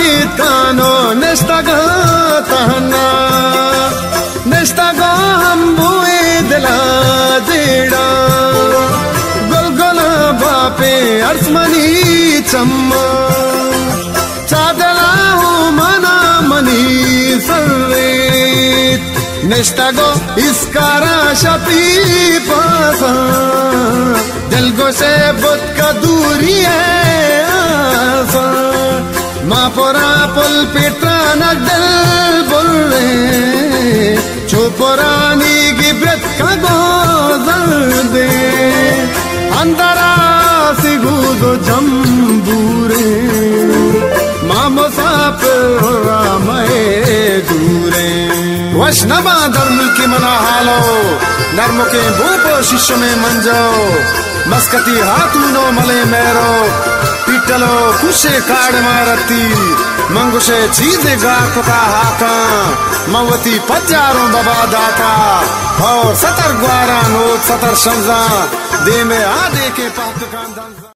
tano nestaga tahna nestaga hambue dela jeda golgola bape arsmani chamma chadala mana mani sarvet nestago iskara shapi pasa dilgo se bud ka duri hai asa मापोरा पुल पिटाना दिल बुल्ले चुपरानी की ब्रत का गोजर दे अंदरा सिगुदो जम्बूरे मामो shop रामए दूरे वैष्णवा धर्म की मना हालो नर्म के भूपो शिष्य में मंजो मस्कती हाथू नो मले मेरो पिटलो कुशे काड़ मारती मंगुशे चीजे गा कुका हाका मवती पचारों बाबा दाता और सतर ग्वारा नोट सतर शमजा दे में आधे के पात का